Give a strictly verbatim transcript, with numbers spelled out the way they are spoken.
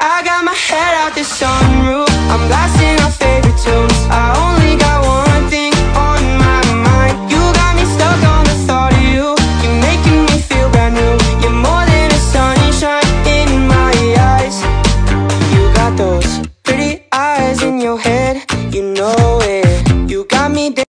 I got my head out the sunroof, I'm blasting our favorite tunes. I only got one thing on my mind. You got me stuck on the thought of you. You're making me feel brand new. You're more than a sunshine in my eyes. You got those pretty eyes in your head, you know it. You got me